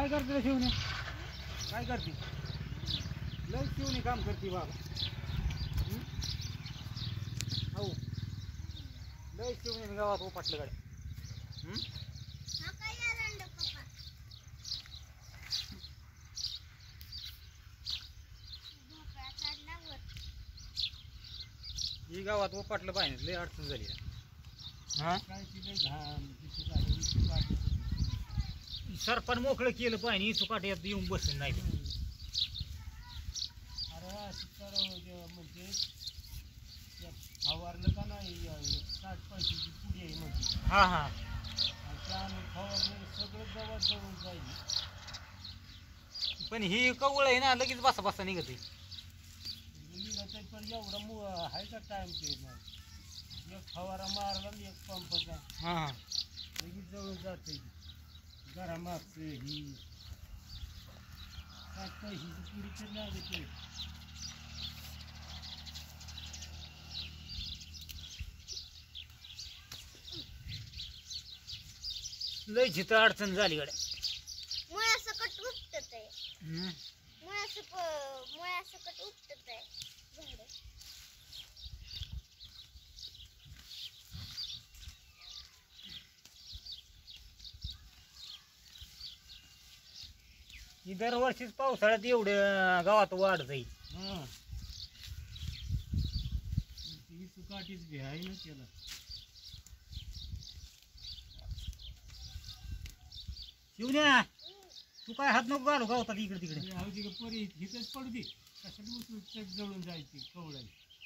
काय करते रे शिवणे? काय करते? लय शिवणे काम करते बाबा. हो लय शिवणे गावात उपटलं गाडी. ही गावात उपटलं पाहिजे, लय अडचण झाली. हा सरपण मोकळं केलं पाहिजे, इथं काट्यात येऊन बसून नाही. अरे म्हणजे फवारलं का नाही 60 पैशाची पुडी आहे म्हणजे. हा हा त्या फवारणी सगळं जवळ जवळ जाईल. पण ही कवळ आहे ना, लगेच बसा बसा निघते. निघत पण एवढं आहे का टाइम ते नाही. एक फवारा मारला आणि एक पंपचा हा लगेच जवळ जाते. घरामागचं ही 60 पैशाची पुडी तर लागते. लय जिथं अडचण झाली गाड्या. मुळासकट उपटत आहे. मुळासकट उपटत आहे झाड. ही दरवर्षीच पावसाळ्यात एवढं गावात वाढ जाईल. हां ती सुकाटीच घे आहे ना त्याला. शिवण्या तू काय हात नको घालू गावतात इकडे तिकडे. हळदी परी हिथंच पडू दे. कशाला उचलून जळून जायची कवळ्याला.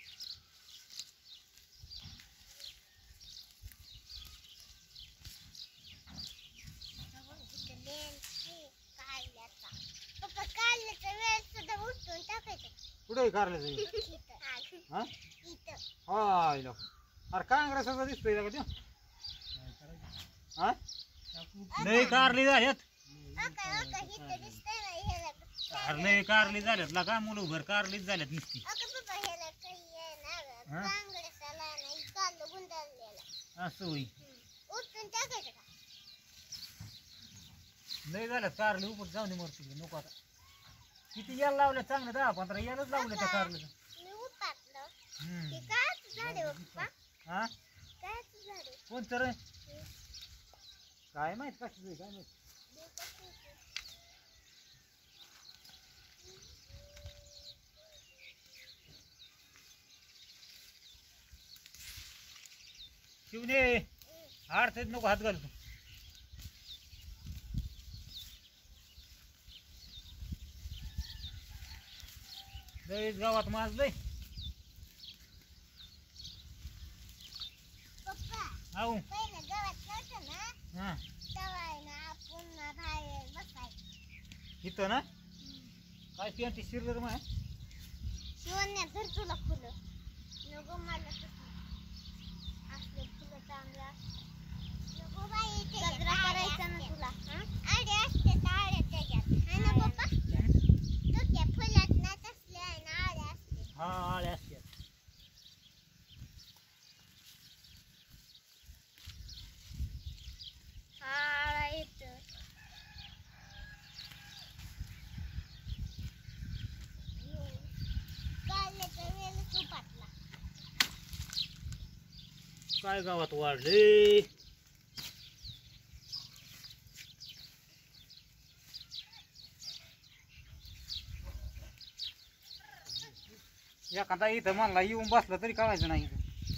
पप्पा काढल्याचा वेळेस सुद्धा उठून टाकायचं. कुठे कारलं जाईल? हा इथं हाय लो. अरे काँग्रेसचा दिसतोय का त्यो? काय करायचं हा टाकू. लय कारली झाल्यात. इथं दिसतंय ना ह्याला. अरे लय कारली झाल्यात ला का मुलं भर कारलीच झाल्यात नुसती. पप्पा ह्याला काही आहे ना हा? काँग्रेसाला नाही कांदा गुंडाळलेला. असं होई. उठून टाकायचं का? लय झाल्यात कारली उपट जाऊन दे मरती नको आता. किती याला लावल्या चांगलं 10-15 यालाच लावलं त्या कारलीचं. मी उपाटलं. हम्म ते कायच झाड आहे पप्पा? हा कायच झाड आहे? कोणतं रे? काय माहित कसं काय माहित. शिवने अडचणीत नको हात घाल तू. लयच गावात माजलंय. पप्पा आऊ पहिलं गावात नव्हतं ना हा तेव्हा आहे ना आपण ना बाहेर बसायचं. इथं ना काय पेंटी शिरलं माय. शिवण्या धर तुला फुलं नको मला तसं असले फुलं चांगलं नको बाई गजरा करायचा ना तुला. आडे असते आडे त्याच्यात है ना पप्पा? डोक्या फुलात ना तसले आहे ना आडे असते. हा आळे असते. आळा येतं. काढल्याचा वेळच उपाटला. काय गावात वाढले. एखादा इथं म्हणला येऊन बसला तरी कळायचं नाही.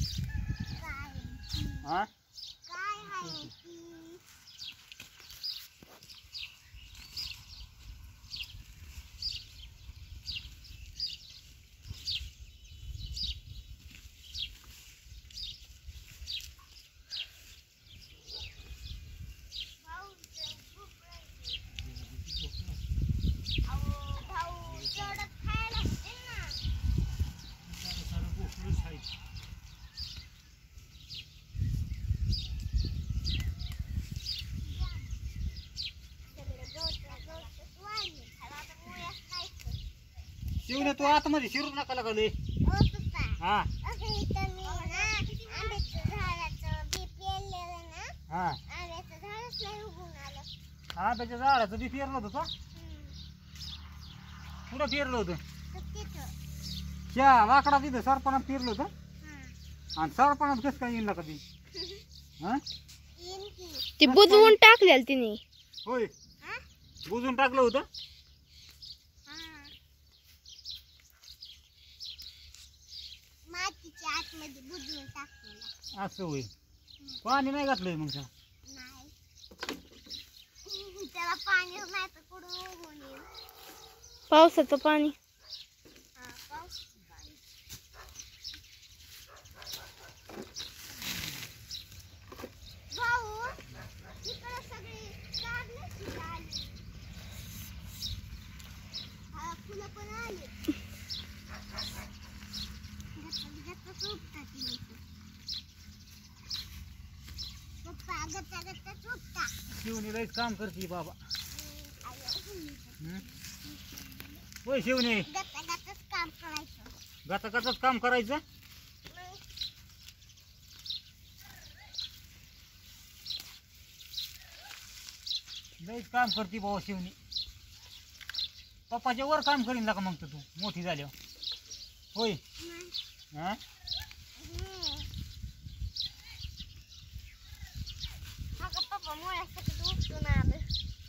हा काय आहे ती? भाऊ भूक लागली. अहो भाऊ तेवढं खायला होते ना. सारं गोखरूच आहे. शिवने तू आतमध्ये शिरू नका लागले. हा हा आंब्याच्या झाडाचं बी पेरलं होतं का? कुठं पेरलं होतं? ह्या वाकडा तिथं सरपणात पेरलं होतं. आणि सरपणात कसं काय येईल कधी? हा ती बुजवून टाकलेल तिने. होय बुजून टाकलं होतं. मातीच्या आतमध्ये बुजवून टाकलेला. असं होय. पाणी नाही घातलंय मग त्या? नाही त्याला पाणी नाही तर कुठून उगवून येईल. पावसाचं पाणी. हा, पावसाचं पाणी. भाऊ इकडे सगळी कारल्याची आली. हा, फुलं पण आली. गच्च उपतात ती लोकं. पप्पा गच्च उपता. शिवणी लयच काम करते बाबा. आयो, होय शिवणी गच्चच काम करायचं. गचागचाच काम करायचं. लयच काम करते बाबा शिवणी. पप्पाच्या वर काम करीन का मग तर तू मोठी झाल्यावर? होय हा पप्पा मुळ्यासाठी उपटून आलं.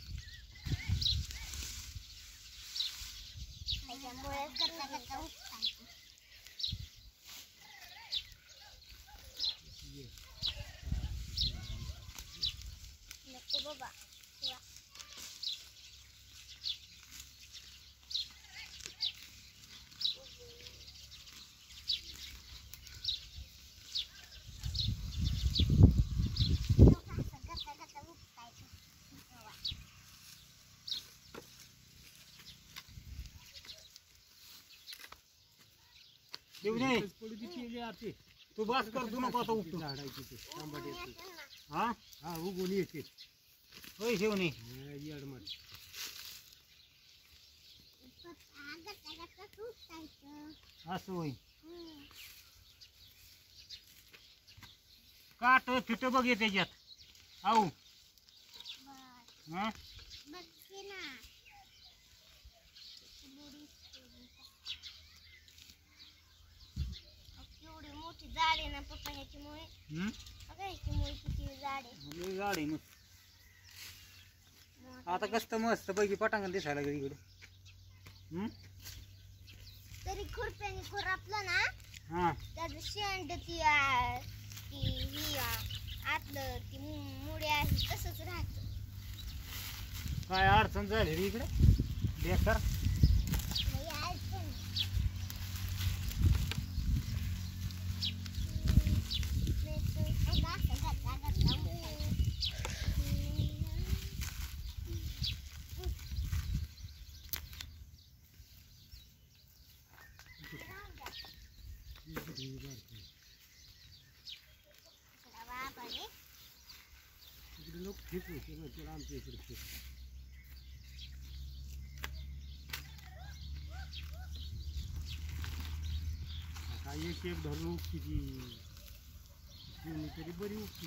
त्याच्यामुळे गच्चा उपटायचं. नको बाबा. शिवणी पडू दे केली आते. तू बस कर तू नको आता उपटू. झाडायची ते तांबट्याची. हा हा उगवून येते. होय शिवणी येडमट. असं होय. काट फिट बघ ये त्याच्यात. आऊ हा एवढी मोठी झाड आहे ना पप्पा ह्याच्यामुळे. ह्याच्यामुळे किती झाड आहे. झाड आहे मग. आता कसं मस्त पैकी पटांगण दिसायला लागलं इकडे. तरी खुरप्याने खुरपलं ना हा त्याचं शेंड ती ही आतलं ती मुळी आहे तसंच राहतं. काय अडचण झाली रे इकडे बेकार. इकडे लोक ठीक होते आमच्या इकडे ठीक. काय एक एक धरून उगती ती शिवणी तरी बरी उगती.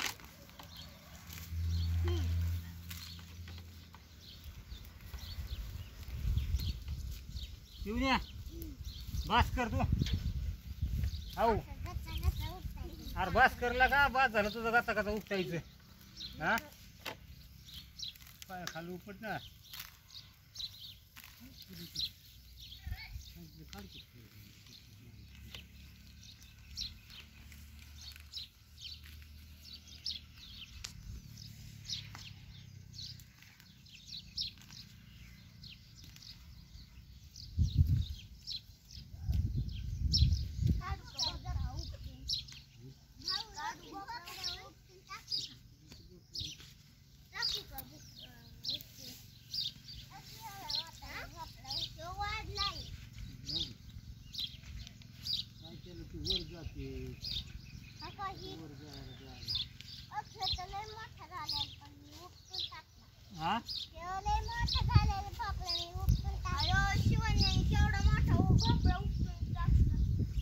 शिवण्या बस कर तू. आऊ अरे बस करला का बस झालं तुझं गाता गाता उपटायचं. हा पाय खाली उपट ना. वर जाते वर जा. हा शिवण्याने केवढा मोठा भोपळा उपटून टाकला.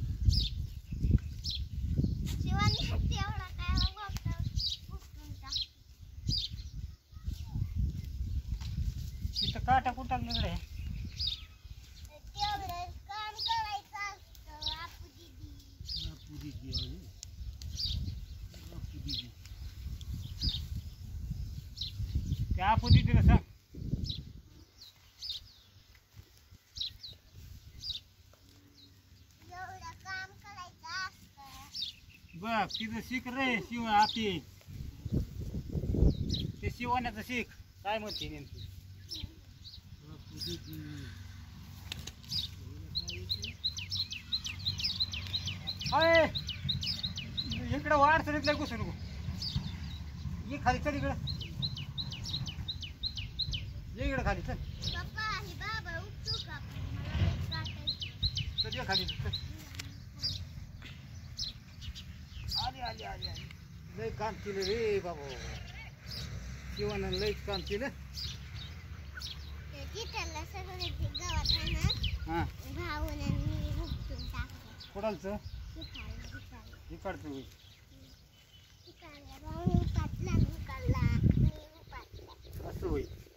शिवण्या तेवढा काय भोपळा उपटून टाकला. टाकून टाकल्याकडे तेवढं काम करायचं असतं आपू दीदी. त्या आपण तिला सांग एवढं काम करायचं असतं. बघ तिथं शिक रे शिव आपी ते शिवण्याचं शिक काय म्हणते नेमकी हाय इकडं वाढ चढितलं घुसू नको ये खाली चल इकडं ये इकडं खाली चल पप्पा ही बाबा उठतो का मला लई काटायचं. चल ये खाली चल आली आली आली आली लय काम केलं रे बाबा शिवानं लयच काम केलं ते तिथलं सगळं ते गावात आहे ना हां भाऊन आणि मी उपटून टाकलं. कुडालचं शिकायला इकडचं होईल भाऊन उपाटला मी उपाटला. असं होईल